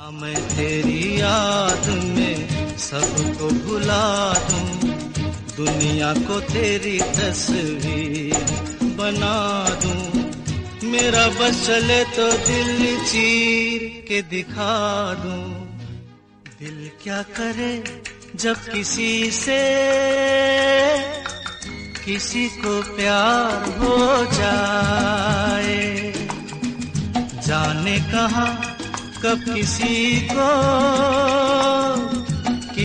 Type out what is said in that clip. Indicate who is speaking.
Speaker 1: मैं तेरी याद में सबको भुला दूं, दुनिया को तेरी तस्वीर बना दूं। मेरा बस चले तो दिल चीर के दिखा दूं। दिल क्या करे जब किसी से किसी को प्यार हो जाए, जाने कहाँ कब किसी को